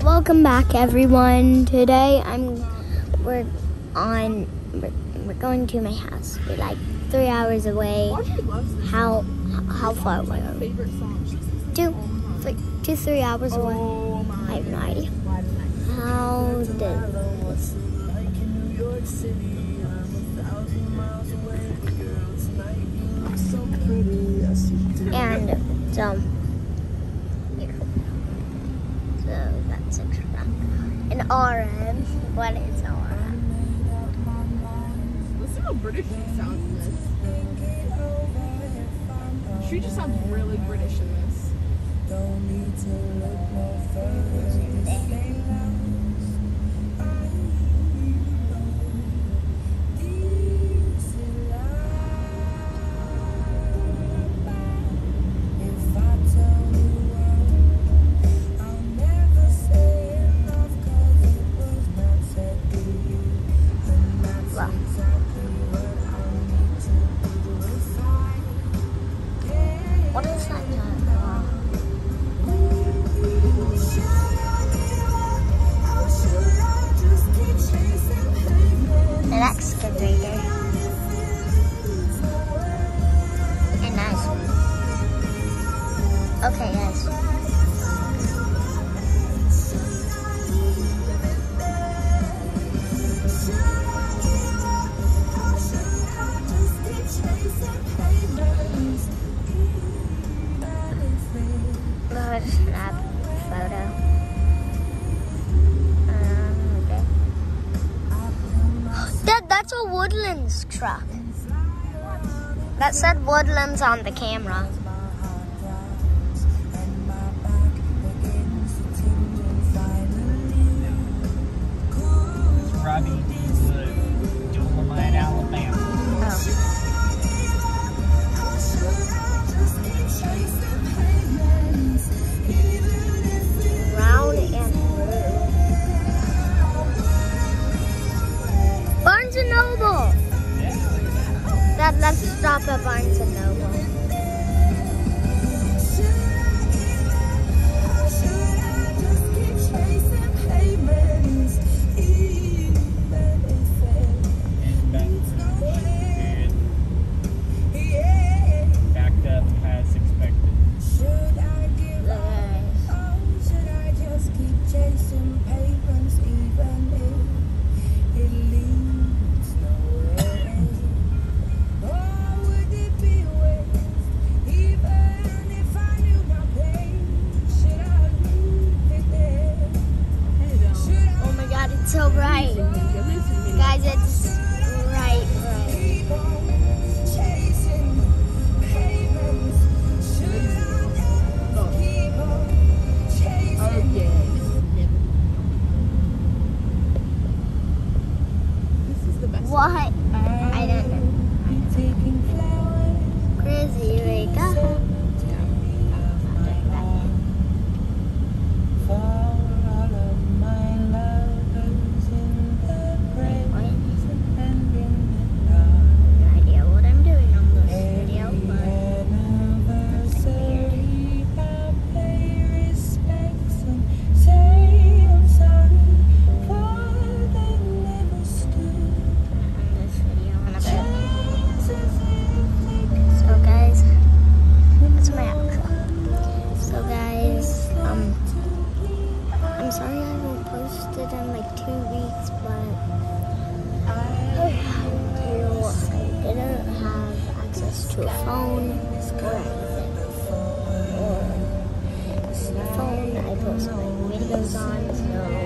Welcome back, everyone. Today we're going to my house. We're like 3 hours away. How far away are we? 3 hours away. I have no idea. How did this? And here. So that's extra. An RM. What is RM? Listen how British she sounds in this. She just sounds really British in this. Don't need to look no further. What is that? An excavator. A nice one. Okay, guys. Snap photo. Okay. That's a Woodlands truck. That said Woodlands on the camera. Robbie Deeswood, Dolomite, Alabama. Oh. Barnes & Noble. Let's stop at Barnes & Noble. Backed up as expected. So bright. Guys, it's bright. What? I don't know. Crazy, wake up. Sorry I won't post it in like 2 weeks, but I didn't have access to a phone or anything. Or the phone I post my videos on, so